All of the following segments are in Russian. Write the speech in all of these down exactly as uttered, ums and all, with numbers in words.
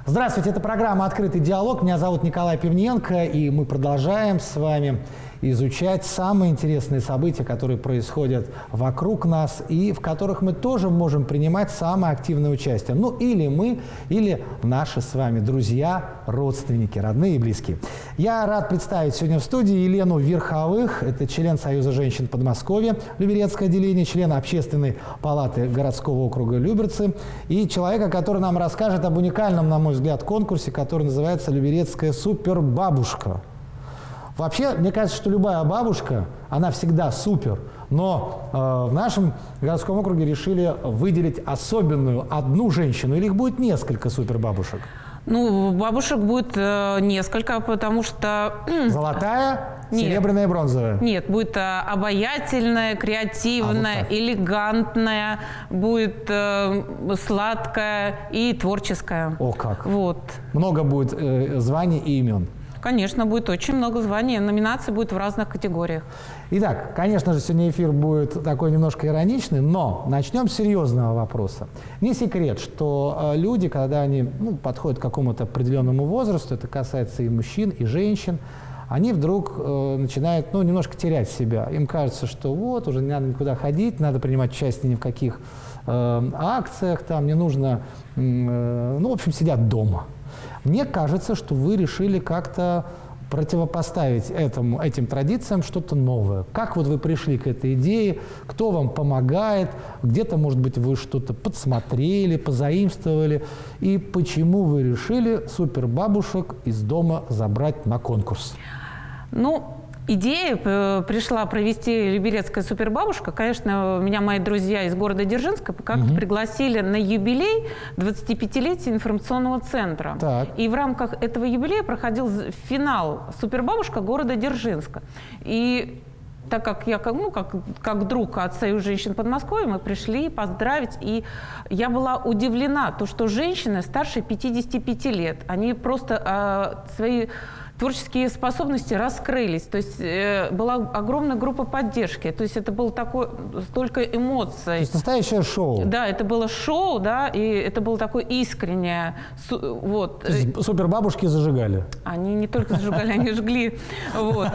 Здравствуйте, это программа «Открытый диалог». Меня зовут Николай Пивненко, и мы продолжаем с вами изучать самые интересные события, которые происходят вокруг нас и в которых мы тоже можем принимать самое активное участие. Ну, или мы, или наши с вами друзья, родственники, родные и близкие. Я рад представить сегодня в студии Елену Верховых. Это член Союза женщин Подмосковья, Люберецкое отделение, член Общественной палаты городского округа Люберцы и человека, который нам расскажет об уникальном, на мой взгляд, конкурсе, который называется «Люберецкая супербабушка». Вообще, мне кажется, что любая бабушка, она всегда супер, но э, в нашем городском округе решили выделить особенную одну женщину, или их будет несколько супербабушек? Ну, бабушек будет э, несколько, потому что... Золотая, Нет. серебряная, бронзовая? Нет, будет э, обаятельная, креативная, а, вот элегантная, будет э, сладкая и творческая. О, как! Вот. Много будет э, званий и имен? Конечно, будет очень много званий, номинаций будет в разных категориях. Итак, конечно же, сегодня эфир будет такой немножко ироничный, но начнем с серьезного вопроса. Не секрет, что э, люди, когда они ну, подходят к какому-то определенному возрасту, это касается и мужчин, и женщин, они вдруг э, начинают ну, немножко терять себя. Им кажется, что вот, уже не надо никуда ходить, надо принимать участие ни в каких э, акциях, там не нужно, э, ну, в общем, сидят дома. Мне кажется, что вы решили как-то противопоставить этому, этим традициям что-то новое. Как вот вы пришли к этой идее? Кто вам помогает? Где-то, может быть, вы что-то подсмотрели, позаимствовали? И почему вы решили супербабушек из дома забрать на конкурс? Ну, идея пришла провести Люберецкая супербабушка. Конечно, меня мои друзья из города Дзержинска как-то угу. пригласили на юбилей двадцатипятилетия информационного центра. Так. И в рамках этого юбилея проходил финал супербабушка города Дзержинска. И так как я ну, как, как друг от Союза женщин Подмосковья, мы пришли поздравить. И я была удивлена, то, что женщины старше пятидесяти пяти лет, они просто э, свои... творческие способности раскрылись, то есть э, была огромная группа поддержки, то есть это было такое, столько эмоций. То есть настоящее шоу. Да, это было шоу, да, и это было такое искреннее. Су, вот. То есть супербабушки зажигали? Они не только зажигали, они жгли. Вот.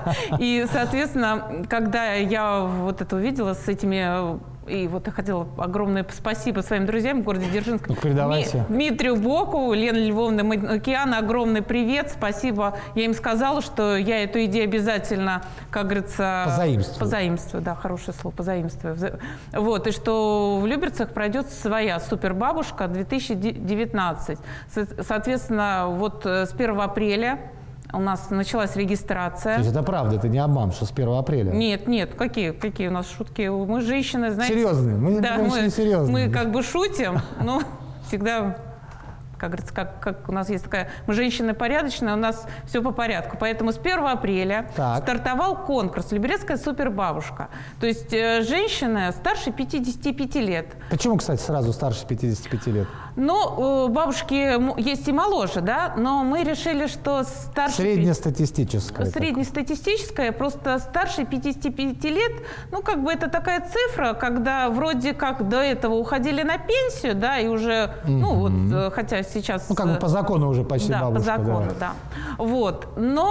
И, соответственно, когда я вот это увидела с этими... И вот я хотела огромное спасибо своим друзьям в городе Дзержинск. Ну, передавайте. Дмитрию Бокову, Лене Львовне Манукян, огромный привет, спасибо. Я им сказала, что я эту идею обязательно, как говорится... Позаимствую. Позаимствую, да, хорошее слово, позаимствую. Вот, и что в Люберцах пройдет своя супербабушка две тысячи девятнадцать. Соответственно, вот с первого апреля у нас началась регистрация. То есть это правда, это не обман, что с первого апреля? Нет, нет, какие, какие у нас шутки? Мы женщины, знаете... Серьезные, мы да, женщины мы, серьезные. Мы как бы шутим, но всегда... Как говорится, как, как у нас есть такая... Мы женщины порядочные, у нас все по порядку. Поэтому с первого апреля так. стартовал конкурс «Люберецкая супербабушка». То есть э, женщины старше пятидесяти пяти лет. Почему, кстати, сразу старше пятидесяти пяти лет? Ну, э, бабушки есть и моложе, да, но мы решили, что старше... Среднестатистическая. Среднестатистическая, просто старше пятидесяти пяти лет, ну, как бы это такая цифра, когда вроде как до этого уходили на пенсию, да, и уже, mm-hmm. ну, вот, хотя сейчас... Ну, как бы по закону уже почти да, бабушка. Да, по закону, да. да. Вот,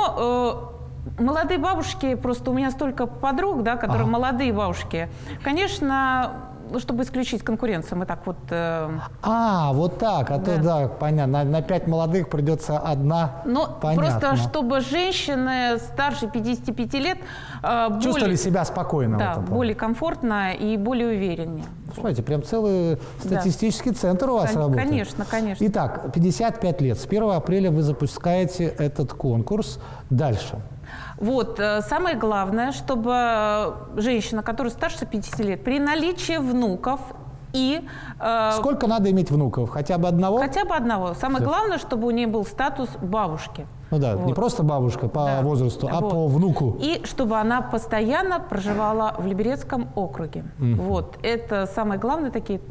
но... Э, молодые бабушки, просто у меня столько подруг, да, которые ага. молодые бабушки, конечно... чтобы исключить конкуренцию, мы так вот... Э... А, вот так, а да. то, да, понятно, на, на пять молодых придется одна, ну, понятно. Просто, чтобы женщины старше пятидесяти пяти лет э, чувствовали более, себя спокойно. Да, в этом более комфортно и более увереннее. Смотрите, прям целый статистический да. центр у вас Кон работает. Конечно, конечно. Итак, пятьдесят пять лет, с первого апреля вы запускаете этот конкурс. Дальше. Вот, самое главное, чтобы женщина, которая старше пятидесяти лет, при наличии внуков и... Э, Сколько надо иметь внуков? Хотя бы одного? Хотя бы одного. Самое Все. главное, чтобы у нее был статус бабушки. Ну да, вот. не просто бабушка по да. возрасту, а вот. по внуку. И чтобы она постоянно проживала в Люберецком округе. Mm-hmm. Вот, это самое главное такие...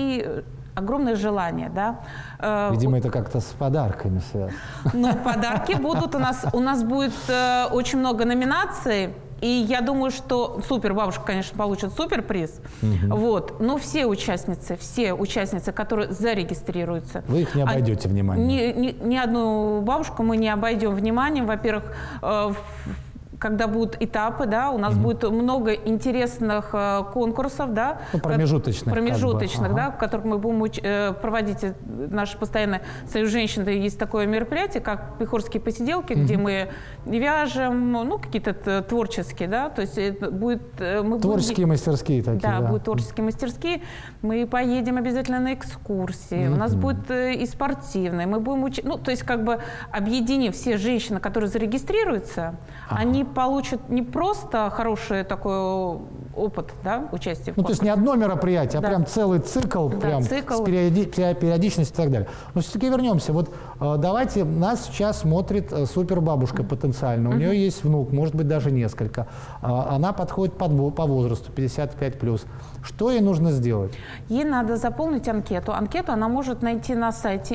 И огромное желание, да. Видимо, это как-то с подарками связано. Ну, подарки будут у нас. У нас будет э, очень много номинаций. И я думаю, что супербабушка, конечно, получит суперприз. Угу. Вот. Но все участницы, все участницы, которые зарегистрируются. Вы их не обойдете а, вниманием? Ни, ни, ни одну бабушку мы не обойдем вниманием. Во-первых, э, когда будут этапы, да, у нас mm-hmm. будет много интересных э, конкурсов, да, ну, промежуточных, промежуточных, как бы. да, Ага. в которых мы будем уч- э, проводить наше постоянное союз женщин. Есть такое мероприятие, как Пехорские посиделки, mm-hmm. где мы вяжем, ну, какие-то творческие, да, то есть это будет... Мы творческие будем, мастерские такие, да. Да, будут творческие мастерские. Мы поедем обязательно на экскурсии, mm-hmm. у нас будет и спортивные, мы будем учить, ну, то есть как бы объединив все женщины, которые зарегистрируются, ага. они получат не просто хороший такой опыт, да, участия в Ну, то есть не одно мероприятие, да. а прям целый цикл, да, прям цикл. с периоди периодичностью и так далее. Но все-таки вернемся. Вот э, давайте, нас сейчас смотрит э, супербабушка потенциально. У uh-huh. нее есть внук, может быть, даже несколько. Э, она подходит под, по возрасту, пятьдесят пять плюс. Что ей нужно сделать? Ей надо заполнить анкету. Анкету она может найти на сайте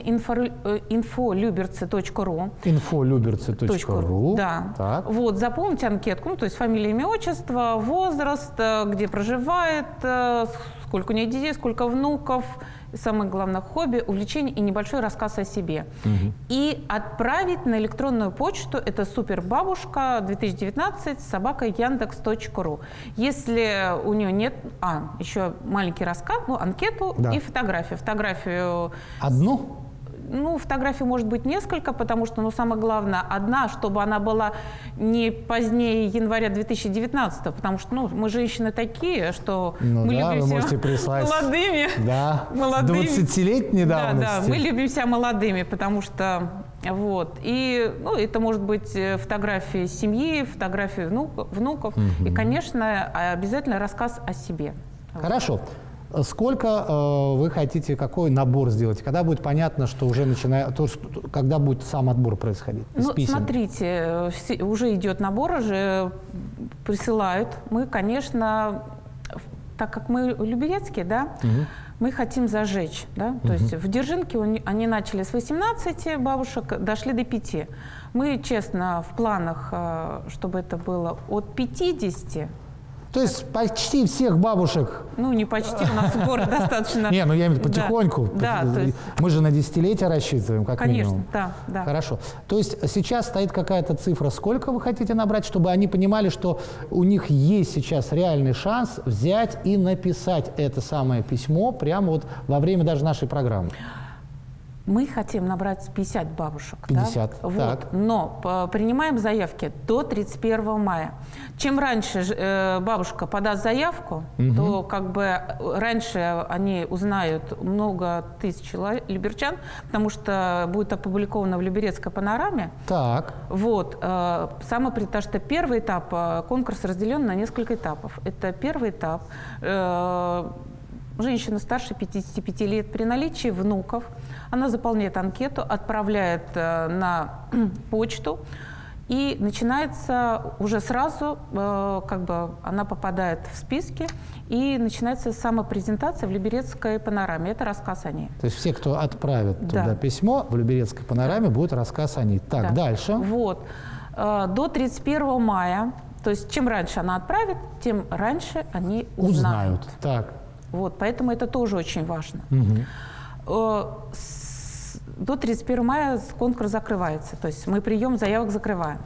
инфолюберцы точка ру. инфолюберцы точка ру. Да. Так. Вот, заполнить анкетку, ну, то есть фамилия, имя, отчество, возраст, где проживает, сколько у нее детей, сколько внуков, самое главное, хобби, увлечение и небольшой рассказ о себе. Угу. И отправить на электронную почту, это супербабушка две тысячи девятнадцать собака яндекс точка ру. Если у нее нет, а, еще маленький рассказ, ну, анкету да. и фотографию. Фотографию... Одну? Ну, фотографий может быть несколько, потому что, ну, самое главное, одна, чтобы она была не позднее января две тысячи девятнадцатого, потому что, ну, мы женщины такие, что ну, мы да, любим вы себя молодыми. Да, молодыми. двадцатилетней давности. Да, да, мы любим себя молодыми, потому что, вот, и, ну, это может быть фотографии семьи, фотографии внук, внуков, угу. и, конечно, обязательно рассказ о себе. Хорошо. Сколько э, вы хотите, какой набор сделать? Когда будет понятно, что уже начинает, то, что, когда будет сам отбор происходить? Ну, смотрите, уже идет набор, уже присылают. Мы, конечно, так как мы люберецкие, да, угу. мы хотим зажечь, да, угу. то есть в Дзержинке они начали с восемнадцати бабушек, дошли до пяти. Мы, честно, в планах, чтобы это было от пятидесяти. То есть почти всех бабушек. Ну, не почти, у нас город достаточно. Не, ну я имею в виду потихоньку. Да, то есть... Мы же на десятилетия рассчитываем, как минимум. Конечно, да, да. Хорошо. То есть сейчас стоит какая-то цифра, сколько вы хотите набрать, чтобы они понимали, что у них есть сейчас реальный шанс взять и написать это самое письмо прямо вот во время даже нашей программы? Мы хотим набрать пятьдесят бабушек. пятьдесят, да? так. Вот. Но по, принимаем заявки до тридцать первого мая. Чем раньше э, бабушка подаст заявку, угу. то как бы раньше они узнают много тысяч люберчан, потому что будет опубликовано в Люберецкой панораме. Так. Вот. Э, самое, потому что первый этап, э, конкурс разделен на несколько этапов. Это первый этап. Э, Женщина старше пятидесяти пяти лет при наличии внуков, она заполняет анкету, отправляет э, на почту, и начинается уже сразу, э, как бы она попадает в списки, и начинается самопрезентация в Люберецкой панораме. Это рассказ о ней. То есть все, кто отправит да. туда письмо, в Люберецкой панораме да. будет рассказ о ней. Так, да. дальше. Вот. Э, до тридцать первого мая, то есть чем раньше она отправит, тем раньше они узнают. Узнают. Так. Вот, поэтому это тоже очень важно. Угу. С, до тридцать первого мая конкурс закрывается, то есть мы прием заявок закрываем.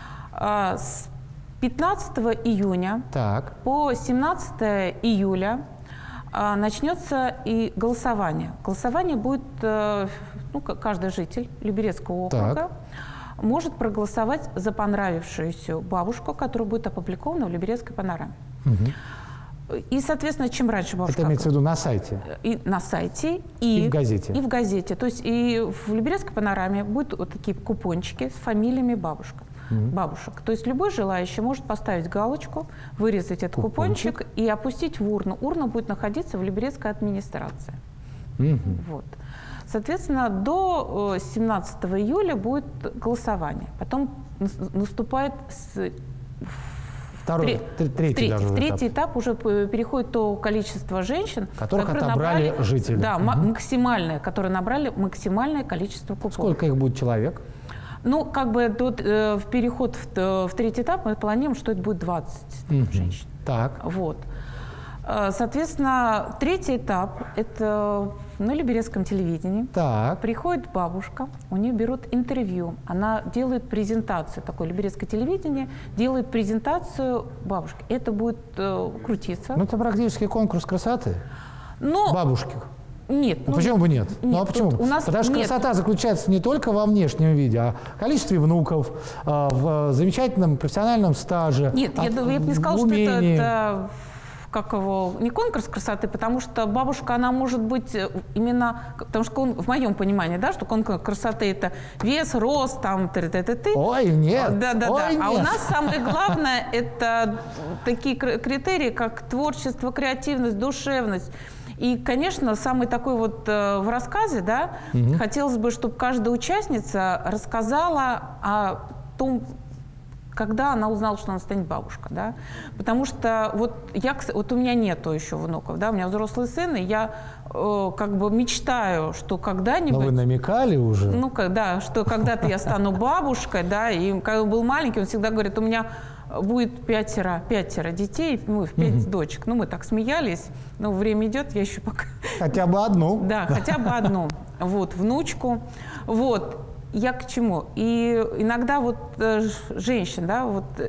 С пятнадцатого июня так. по семнадцатое июля начнется и голосование. Голосование будет, ну, каждый житель Люберецкого округа так. может проголосовать за понравившуюся бабушку, которая будет опубликована в Люберецкой панораме. Угу. И, соответственно, чем раньше бабушка... Это имеется в виду на сайте? И на сайте, и, и в газете. И в газете. То есть и в Люберецкой панораме будут вот такие купончики с фамилиями бабушек. Mm-hmm. бабушек. То есть любой желающий может поставить галочку, вырезать этот купончик, купончик и опустить в урну. Урна будет находиться в Люберецкой администрации. Mm-hmm. Вот. Соответственно, до семнадцатого июля будет голосование. Потом наступает... С, Второй, Тре- третий, третий, даже третий этап. этап уже переходит то количество женщин, которых отобрали набрали, жители. Да, угу. максимальное, которые набрали максимальное количество купонов. Сколько их будет человек? Ну, как бы до, э, в переход в, в третий этап мы планируем, что это будет двадцать mm-hmm. женщин. Так. Вот. Соответственно, третий этап – это на Люберецком телевидении. Так. Приходит бабушка, у нее берут интервью, она делает презентацию, такое Люберецкое телевидение делает презентацию бабушки. Это будет э, крутиться. Ну, это практически конкурс красоты. Но... Бабушки. Нет. Ну, ну, почему бы нет? нет ну, а почему? У нас Потому что нет. красота заключается не только во внешнем виде, а в количестве внуков, в замечательном профессиональном стаже. Нет, я, я бы не сказала, что это, это как его, не конкурс красоты, потому что бабушка, она может быть именно, потому что он, в моем понимании, да, что конкурс красоты – это вес, рост, там, ты-ты-ты-ты. Ой, нет. Да, да, Ой, да. нет. А у нас самое главное – это такие критерии, как творчество, креативность, душевность. И, конечно, самый такой вот э, в рассказе, да, угу. хотелось бы, чтобы каждая участница рассказала о том, когда она узнала, что она станет бабушкой, да, потому что вот я, вот у меня нету еще внуков, да, у меня взрослый сын, и я э, как бы мечтаю, что когда-нибудь. Но вы намекали уже. Ну, да, что когда-то я стану бабушкой, да, и когда он был маленький, он всегда говорит, у меня будет пятеро, пятеро детей, ну, пять mm-hmm. дочек. Ну, мы так смеялись, но время идет, я еще пока... Хотя бы одну. Да, хотя бы одну. Вот, внучку. Вот, я к чему? И иногда вот э, женщин, да, вот, э,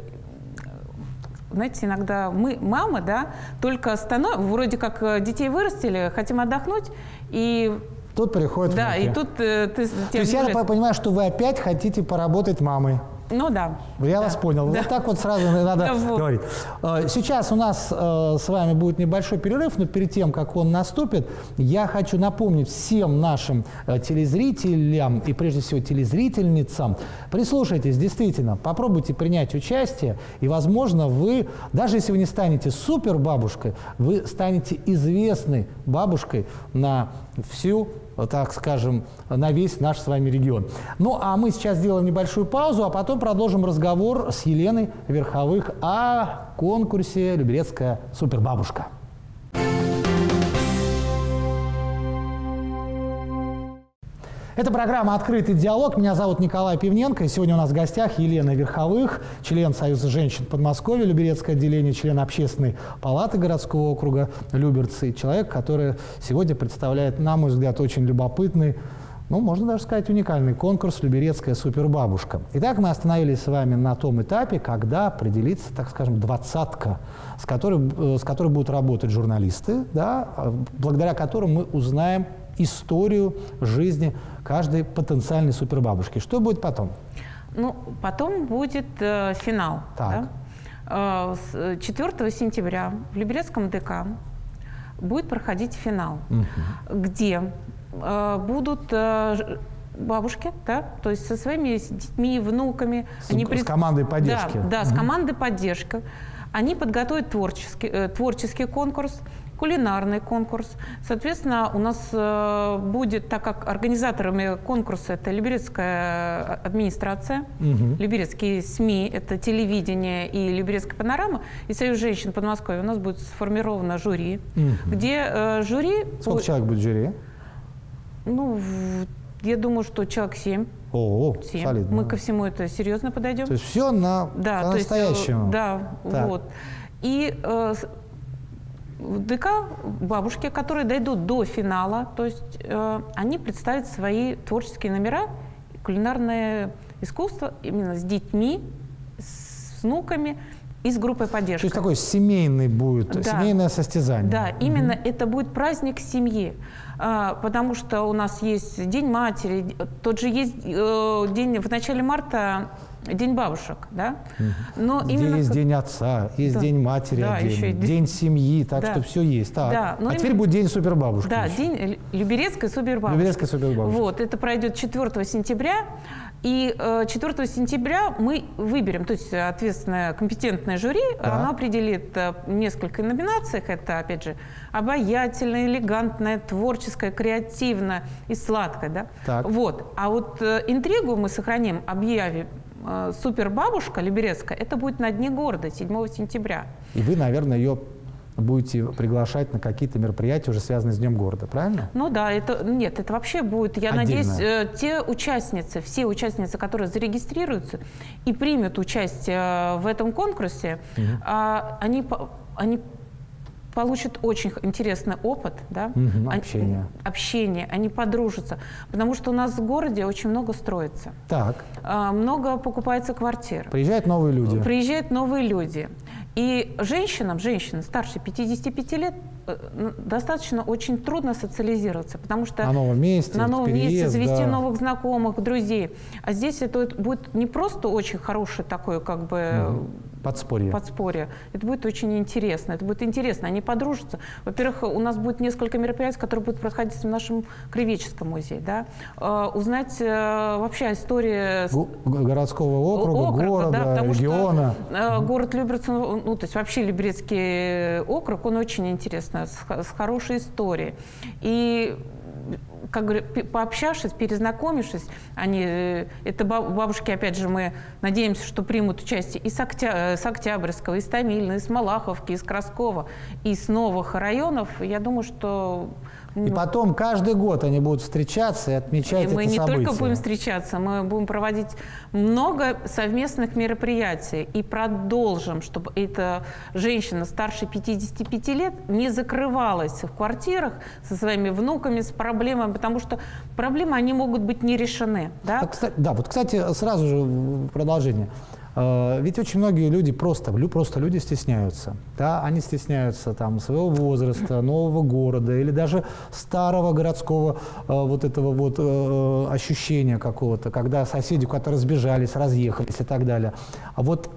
знаете, иногда мы, мамы, да, только становимся, вроде как детей вырастили, хотим отдохнуть, и... Тут приходит Да, внуки. и тут э, ты... То есть я понимаю, что вы опять хотите поработать мамой. Ну да. Я да, вас понял. Да. Вот так вот сразу надо да, вот. говорить. Сейчас у нас с вами будет небольшой перерыв, но перед тем, как он наступит, я хочу напомнить всем нашим телезрителям и прежде всего телезрительницам, прислушайтесь, действительно, попробуйте принять участие, и, возможно, вы, даже если вы не станете супербабушкой, вы станете известной бабушкой на всю, так скажем, на весь наш с вами регион. Ну, а мы сейчас сделаем небольшую паузу, а потом продолжим разговор с Еленой Верховых о конкурсе «Люберецкая супербабушка». Это программа «Открытый диалог». Меня зовут Николай Пивненко. И сегодня у нас в гостях Елена Верховых, член Союза женщин Подмосковья, Люберецкое отделение, член Общественной палаты городского округа Люберцы. Человек, который сегодня представляет, на мой взгляд, очень любопытный, ну, можно даже сказать, уникальный конкурс «Люберецкая супербабушка». Итак, мы остановились с вами на том этапе, когда определится, так скажем, двадцатка, с которой, с которой будут работать журналисты, да, благодаря которым мы узнаем историю жизни каждой потенциальной супербабушки. Что будет потом? Ну, потом будет э, финал. Так. Да? Э, четвёртого сентября в Люберецком ДК будет проходить финал, угу. где э, будут э, бабушки, да, то есть со своими детьми, внуками. С, они с пред... командой поддержки. Да, да, угу. с командой поддержки. Они подготовят творческий, э, творческий конкурс, кулинарный конкурс. Соответственно, у нас э, будет, так как организаторами конкурса это Люберецкая администрация, угу. Люберецкие СМИ, это телевидение и Люберецкая панорама, и Союз женщин Подмосковья, у нас будет сформировано жюри, угу. где э, жюри... Сколько человек будет в жюри? Ну, я думаю, что человек семь. О, семь. солидно. Мы ко всему это серьезно подойдем. То есть все на да, по-настоящему. Да, так. Вот. И э, в ДК бабушки, которые дойдут до финала, то есть э, они представят свои творческие номера, кулинарное искусство именно с детьми, с внуками и с группой поддержки. То есть такой семейный будет, да. семейное состязание. Да, именно угу. это будет праздник семьи, а, потому что у нас есть День матери, тот же есть э, день в начале марта, День бабушек, да? Но Где именно есть как... День отца, есть да. День матери, да, отдельно, еще... День семьи, так да. что все есть. Так. Да, а именно... теперь будет День супербабушки. Да, еще. День Люберецкой супербабушки. Люберецкая супербабушка. Вот, это пройдет четвёртого сентября. И э, четвёртого сентября мы выберем, то есть ответственное компетентное жюри, да. оно определит э, несколько номинаций. Это, опять же, обаятельное, элегантное, творческое, креативное и сладкое. Да? Так. Вот. А вот э, интригу мы сохраним, объявим. Супербабушка Люберецкая, это будет на Дне города, седьмого сентября. И вы, наверное, ее будете приглашать на какие-то мероприятия, уже связанные с Днем города, правильно? Ну да, это нет, это вообще будет, я Отдельно. надеюсь, э, те участницы, все участницы, которые зарегистрируются и примут участие в этом конкурсе, угу. э, они, они получат очень интересный опыт, да? Угу, общение. Они, общение, они подружатся, потому что у нас в городе очень много строится. Так. Э, много покупается квартир. Приезжают новые люди. Приезжают новые люди. И женщинам, женщинам старше пятидесяти пяти лет достаточно очень трудно социализироваться, потому что на новом месте, на новом переезд, месте завести да. новых знакомых, друзей. А здесь это будет не просто очень хорошее такое, как бы угу. подспорье. подспорье. Это будет очень интересно. Это будет интересно. Они подружатся. Во-первых, у нас будет несколько мероприятий, которые будут проходить в нашем Краеведческом музее. Да? Uh, узнать uh, вообще историю городского округа, округа города, да, потому региона. Что, uh, город Люберцы, ну, то есть вообще Люберецкий округ, он очень интересный, с, с хорошей историей. И как говорю, пообщавшись, перезнакомившись, они, это бабушки, опять же, мы надеемся, что примут участие и с, Октя, с Октябрьского, и с Томилина, и с Малаховки, и с Краскова, и с новых районов. Я думаю, что... И потом каждый год они будут встречаться и отмечать это событие. Мы не только будем встречаться, мы будем проводить много совместных мероприятий и продолжим, чтобы эта женщина старше пятидесяти пяти лет не закрывалась в квартирах со своими внуками, с проблемами, потому что проблемы, они могут быть не решены. Да, а, кстати, да вот, кстати, сразу же продолжение. Ведь очень многие люди просто, просто люди стесняются. Да? Они стесняются там, своего возраста, нового города или даже старого городского вот этого вот ощущения какого-то, когда соседи куда-то разбежались, разъехались и так далее. А вот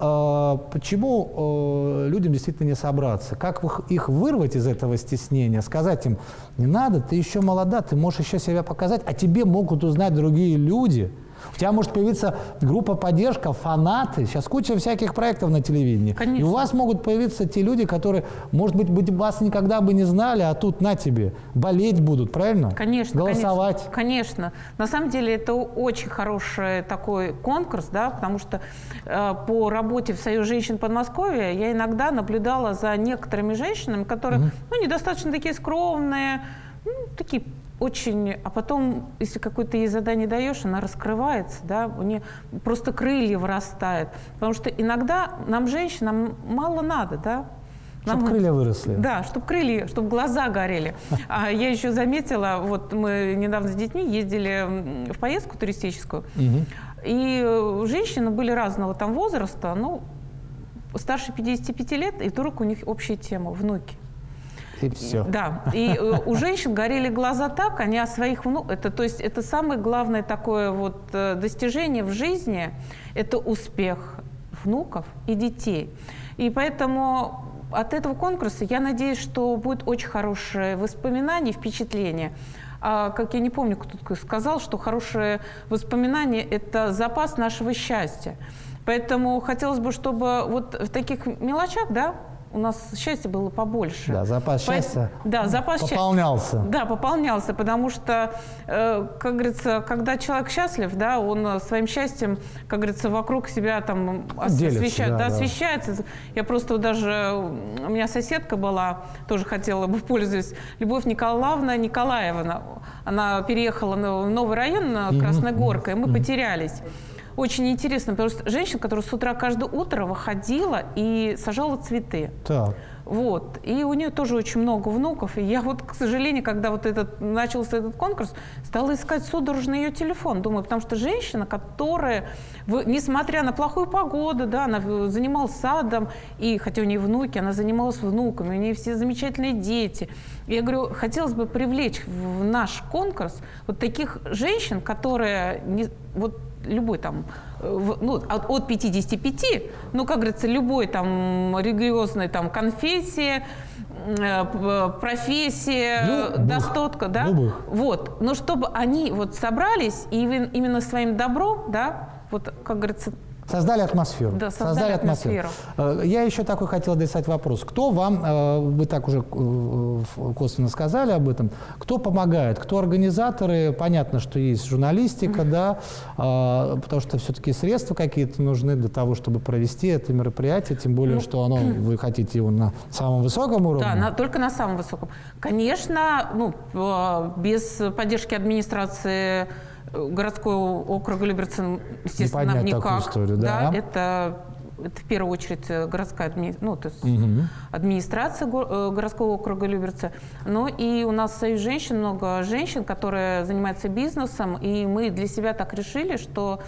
почему людям действительно не собраться? Как их вырвать из этого стеснения? Сказать им, не надо, ты еще молода, ты можешь еще себя показать, а тебе могут узнать другие люди. У тебя может появиться группа поддержка, фанаты. Сейчас куча всяких проектов на телевидении. Конечно. И у вас могут появиться те люди, которые, может быть, вас никогда бы не знали, а тут на тебе. Болеть будут, правильно? Конечно. Голосовать. Конечно. конечно. На самом деле это очень хороший такой конкурс, да, потому что э, по работе в Союзе женщин Подмосковья я иногда наблюдала за некоторыми женщинами, которые угу. ну, недостаточно такие скромные, ну, такие очень, а потом, если какое-то ей задание даешь, она раскрывается, да, у нее просто крылья вырастают. Потому что иногда нам, женщинам, мало надо, да. Чтобы крылья выросли. Да, чтобы крылья, чтобы глаза горели. А я еще заметила, вот мы недавно с детьми ездили в поездку туристическую, угу. и женщины были разного там возраста, ну, старше пятидесяти пяти лет, и вдруг у них общая тема – внуки. И все. Да, и у женщин горели глаза так, они о своих внуках, это, то есть это самое главное такое вот достижение в жизни, это успех внуков и детей. И поэтому от этого конкурса я надеюсь, что будет очень хорошее воспоминание, впечатление. А, как я не помню, кто сказал, что хорошее воспоминание – это запас нашего счастья. Поэтому хотелось бы, чтобы вот в таких мелочах, да, у нас счастья было побольше. Да, запас счастья По... да, запас пополнялся. Счастья... Да, пополнялся, потому что, э, как говорится, когда человек счастлив, да, он своим счастьем, как говорится, вокруг себя там освещает, да, да, освещается. Я просто даже, у меня соседка была, тоже хотела бы пользоваться, Любовь Николаевна Николаевна. Она переехала в новый район, на Красногорка, и мы потерялись. Очень интересно, потому что женщина, которая с утра каждое утро выходила и сажала цветы. Так. Вот. И у нее тоже очень много внуков. И я вот, к сожалению, когда вот этот, начался этот конкурс, стала искать судорожно ее телефон. Думаю, потому что женщина, которая, несмотря на плохую погоду, да, она занималась садом, и хотя у нее внуки, она занималась внуками, у нее все замечательные дети. И я говорю, хотелось бы привлечь в наш конкурс вот таких женщин, которые не, вот, любой там, ну, от, от пятидесяти пяти, ну, как говорится, любой там религиозной там конфессии, профессия, ну, достатка, да, ну, вот, но чтобы они вот собрались и именно своим добром, да, вот, как говорится, Создали атмосферу. Да, создали, создали атмосферу. атмосферу. Я еще такой хотел адресовать вопрос. Кто вам, вы так уже косвенно сказали об этом, кто помогает, кто организаторы? Понятно, что есть журналистика, mm-hmm. да, потому что все-таки средства какие-то нужны для того, чтобы провести это мероприятие, тем более, ну, что оно, вы хотите его на самом высоком уровне. Да, на, только на самом высоком. Конечно, ну, без поддержки администрации городского округа Люберцы, естественно, нам никак. Историю, да? Да, это, это в первую очередь городская адми... ну, то есть угу. администрация го... городского округа Люберцы. Ну и у нас в Союз женщин много женщин, которые занимаются бизнесом, и мы для себя так решили, что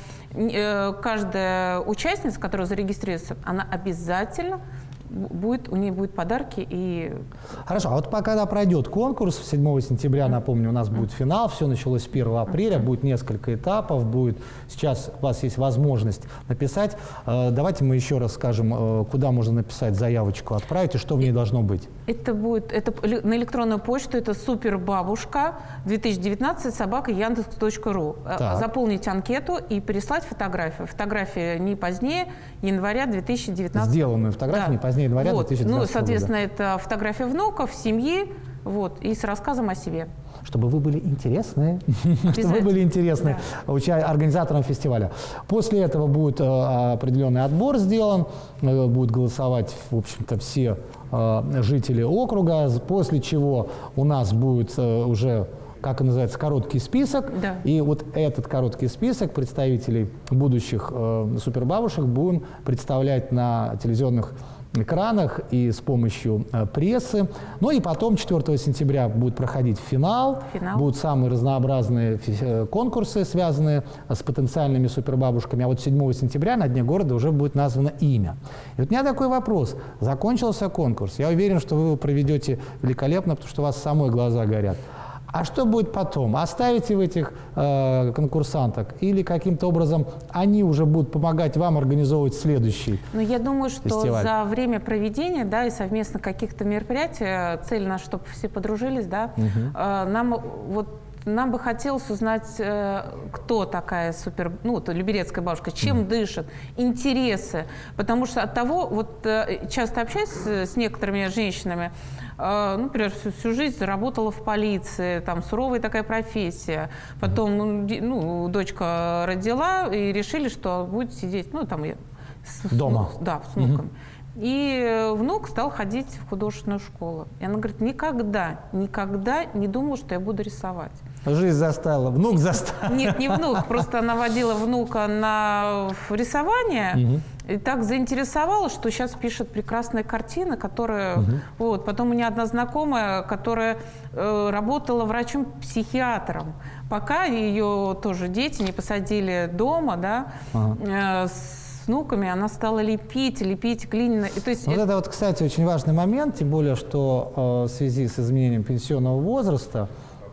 каждая участница, которая зарегистрируется, она обязательно будет, у нее будут подарки. И... Хорошо, а вот когда пройдет конкурс, седьмого сентября, напомню, у нас будет финал, все началось с первого апреля, будет несколько этапов, будет, сейчас у вас есть возможность написать. Давайте мы еще раз скажем, куда можно написать заявочку, отправить, и что в ней должно быть. Это будет это, на электронную почту, это супербабушка две тысячи девятнадцать собака яндекс точка ру. Заполнить анкету и переслать фотографию. Фотография не позднее января две тысячи девятнадцатого. Сделанную фотографию, да. Не позднее января вот. две тысячи девятнадцатого. Ну, соответственно, года. Это фотография внуков, семьи, вот, и с рассказом о себе. Чтобы вы были интересны, чтобы вы были интересны да. организаторам фестиваля. После этого будет э, определенный отбор сделан, э, будут голосовать, в общем-то, все э, жители округа, после чего у нас будет э, уже, как и называется, короткий список, да. И вот этот короткий список представителей будущих э, супербабушек будем представлять на телевизионных экранах и с помощью э, прессы. Ну и потом четвёртого сентября будет проходить финал. финал. Будут самые разнообразные э, конкурсы, связанные с потенциальными супербабушками. А вот седьмого сентября на Дне города уже будет названо имя. И вот у меня такой вопрос. Закончился конкурс. Я уверен, что вы его проведете великолепно, потому что у вас самой глаза горят. А что будет потом? Оставите вы этих э, конкурсанток или каким-то образом они уже будут помогать вам организовывать следующий Ну, я думаю, что фестиваль? За время проведения, да, и совместно каких-то мероприятий, цель наша, чтобы все подружились, да, угу. э, нам вот нам бы хотелось узнать, э, кто такая супер, ну, то люберецкая бабушка, чем mm. дышит, интересы. Потому что от того, вот э, часто общаюсь с, с некоторыми женщинами, э, ну, например, всю, всю жизнь работала в полиции, там суровая такая профессия. Потом, ну, ну, дочка родила и решили, что будет сидеть, ну, там, с, дома. С, да, с внуком. Mm-hmm. И внук стал ходить в художественную школу. И она говорит, никогда, никогда не думала, что я буду рисовать. Жизнь заставила, внук заставил. Нет, не внук, просто она водила внука на рисование, угу. и так заинтересовала, что сейчас пишет прекрасные картины, которые... Угу. Вот. Потом у меня одна знакомая, которая э, работала врачом-психиатром, пока ее тоже дети не посадили дома, да, ага. э, с внуками, она стала лепить, лепить глиняно. И, то есть вот это... это вот, кстати, очень важный момент, тем более, что э, в связи с изменением пенсионного возраста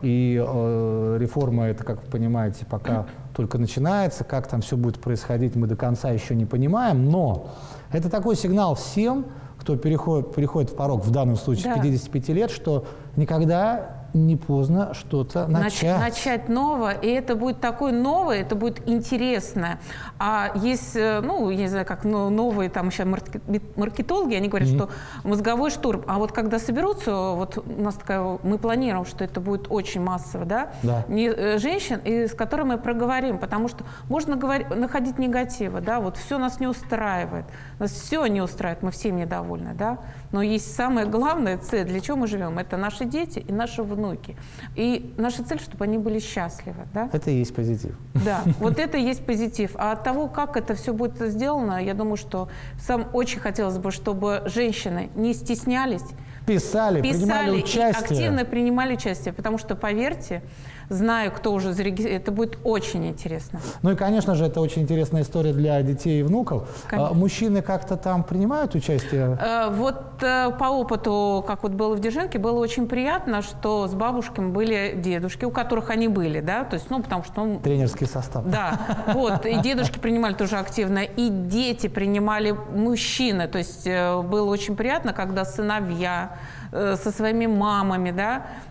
и э, реформа, это, как вы понимаете, пока только начинается, как там все будет происходить, мы до конца еще не понимаем, но это такой сигнал всем, кто переходит, переходит в порог, в данном случае да. пятидесяти пяти лет, что никогда не поздно что-то начать. Начать новое, и это будет такое новое, это будет интересно. А есть, ну, я не знаю, как новые там еще маркетологи, они говорят, mm-hmm. что мозговой штурм. А вот когда соберутся, вот у нас такая, мы планируем, что это будет очень массово, да, да. Не, женщин, и с которыми мы проговорим, потому что можно говорить, находить негативы, да, вот все нас не устраивает, нас все не устраивает, мы всем недовольны, да, но есть самая главная цель, для чего мы живем, это наши дети и наши внуки. И наша цель, чтобы они были счастливы. Да? Это и есть позитив. Да, вот это и есть позитив. А от того, как это все будет сделано, я думаю, что сам очень хотелось бы, чтобы женщины не стеснялись, писали, писали принимали участие. И активно принимали участие, потому что, поверьте, знаю, кто уже зарегистрирован, это будет очень интересно. Ну и, конечно же, это очень интересная история для детей и внуков. А, мужчины как-то там принимают участие? А, вот а, по опыту, как вот было в Дзержинке, было очень приятно, что с бабушками были дедушки, у которых они были, да, то есть, ну, потому что... Ну, тренерский состав. Да, вот, и дедушки принимали тоже активно, и дети принимали мужчины, то есть было очень приятно, когда сыновья со своими мамами, да,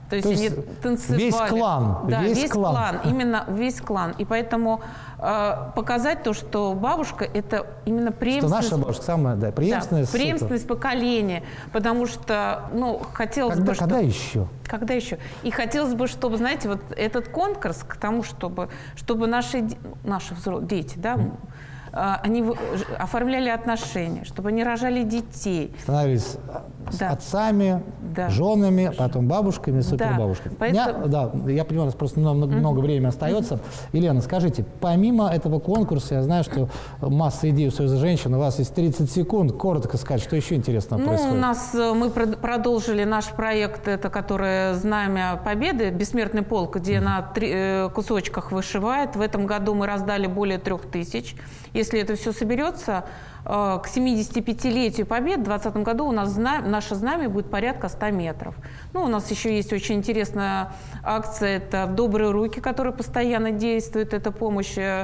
То есть, То они есть танцевали. Весь клан. Да, весь, весь клан. клан. Именно весь клан. И поэтому э, показать то, что бабушка – это именно преемственность. Что наша бабушка самая, да, преемственность. Да, преемственность поколения. Потому что, ну, хотелось когда, бы… Когда что... еще? Когда еще? И хотелось бы, чтобы, знаете, вот этот конкурс к тому, чтобы, чтобы наши, наши взрослые, дети, да, mm. они оформляли отношения, чтобы они рожали детей. Становились да. отцами, да. женами, потом бабушками, супербабушками. Да, поэтому... Я, да, я понимаю, у нас просто много, mm-hmm. много времени остается. Mm-hmm. Елена, скажите, помимо этого конкурса, я знаю, что масса идей у Союза женщин, у вас есть тридцать секунд, коротко сказать, что еще интересного ну, происходит? У нас, мы продолжили наш проект, это который «Знамя Победы», «Бессмертный полк», где mm-hmm. на три, кусочках вышивает. В этом году мы раздали более трех тысяч. Если это все соберется, к семидесятипятилетию Победы в двадцатом году у нас знамя, наше знамя будет порядка ста метров. Ну, у нас еще есть очень интересная акция, это «В добрые руки», которая постоянно действует, это помощь, э,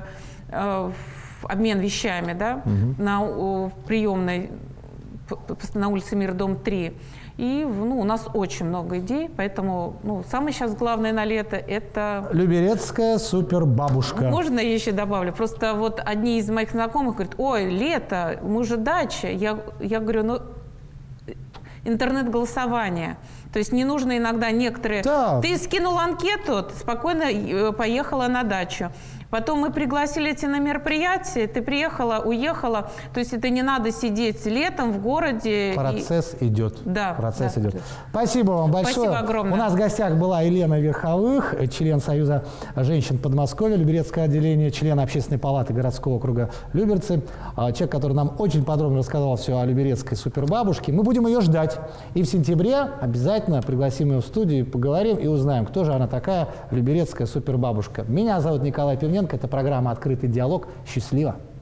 обмен вещами, да, угу. на в приемной на улице Мира, дом три. И ну, у нас очень много идей, поэтому ну, самое сейчас главное на лето – это… Люберецкая супербабушка. Можно я еще добавлю? Просто вот одни из моих знакомых говорят: ой, лето, мы же дача. Я, я говорю, ну, интернет-голосование. То есть не нужно иногда некоторые… Да. Ты скинул анкету, ты спокойно поехала на дачу. Потом мы пригласили тебя на мероприятие, ты приехала, уехала. То есть это не надо сидеть летом в городе. Процесс и... идет. Да. Процесс да. идет. Спасибо вам большое. Спасибо огромное. У нас в гостях была Елена Верховых, член Союза женщин Подмосковья, Люберецкое отделение, член Общественной палаты городского округа Люберцы. Человек, который нам очень подробно рассказал все о люберецкой супербабушке. Мы будем ее ждать. И в сентябре обязательно пригласим ее в студию, поговорим и узнаем, кто же она такая, люберецкая супербабушка. Меня зовут Николай Пивненко. Это программа «Открытый диалог». Счастливо!